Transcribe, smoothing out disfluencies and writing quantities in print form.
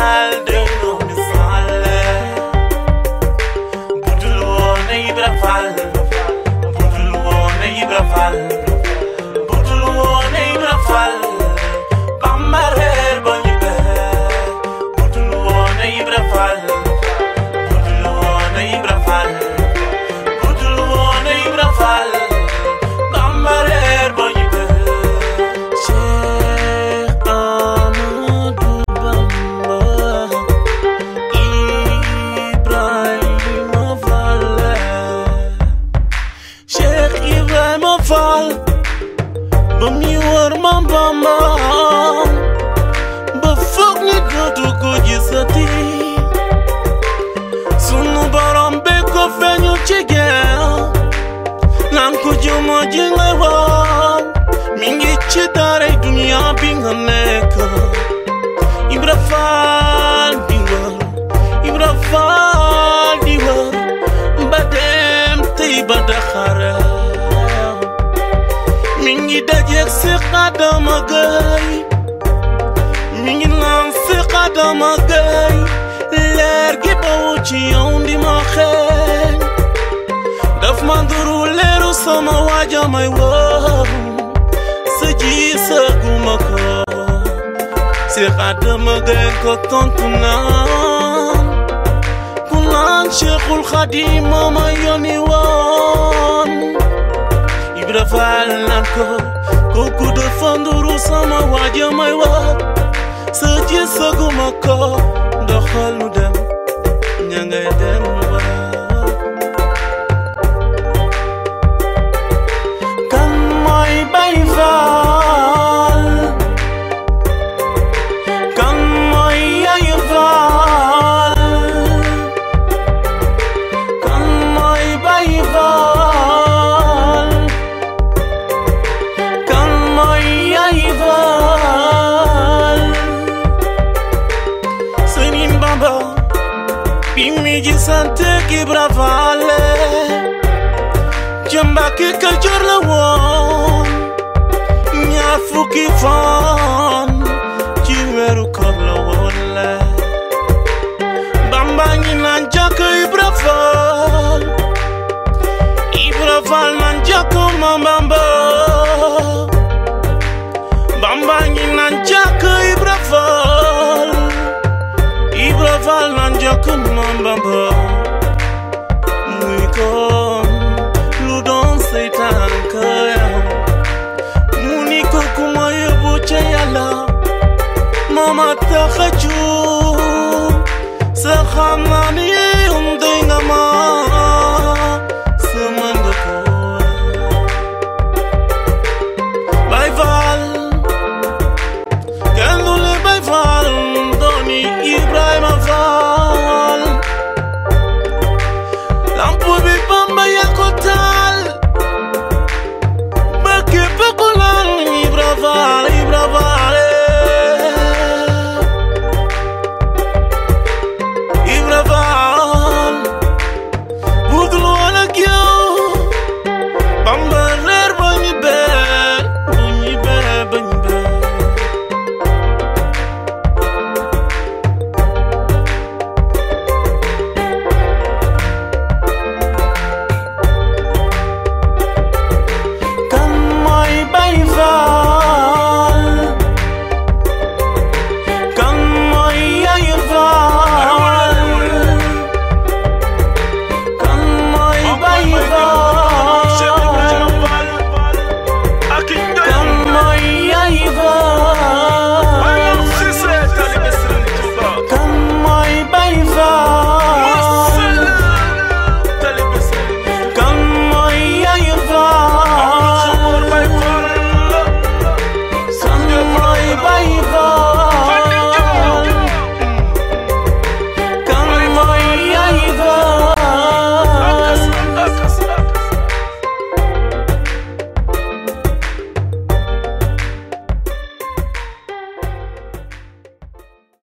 Fall déglu ñu Fall budul woon Ibra Fall budul woon Ibra Fall budul woon Ibra Fall Bamba reer ba ñu dee budul woon Ibra Fall budul woon Ibra Fall budul woon Ibra Fall Bamba reer ba ñu dee Cheikh Amadou Bamba Ibrahima Fall Cheikh Ibrahima Fall ba muy wër Maam Bamba ba foog ni dootu ko gisati sunu borom be ko feeñu ci geew naan ko jëma ji ngay wax mi ngi ci daaray dunya bi nga nekk Ibra Fall di wër Ibra Fall di wër ba dem tey ba daxare mi ngi dajeek si Adama Gay mi ngi naan si Adama Gay leer gi bawu ci yow ndi ma xeeñ daf ma nduru leeru sama waaja may woo sa ji sa guma ko si Adama Gay ko tontu naan ku naan Cheikhul Khadim ma yónni woon Ibra Fall naan ko kooku dafa nduru sama waaja may woo sa ji sa guma ko doxal nu dem ña ngay dem kan mooy Baay Faal kan mooy Yaay Faal kan mooy Baay Faal kan mooy Yaay Faal Sëriñ Bamba bi mi gisante Ibra Fall ca Mbàkke Kajoor la woon ñaar fukki fan ci weeru koor la woon la Bamba ngi naan jàkk Ibra Fall naan jàkk Maam Bamba Bamba ngi naan jàkk Ibra Fall naan jàkk Maam Bamba muy kon lu doon seytaan ka yaw mu ni ko ku ma yóbbu ca Yàlla moo ma tax a jóg sa xam naa ni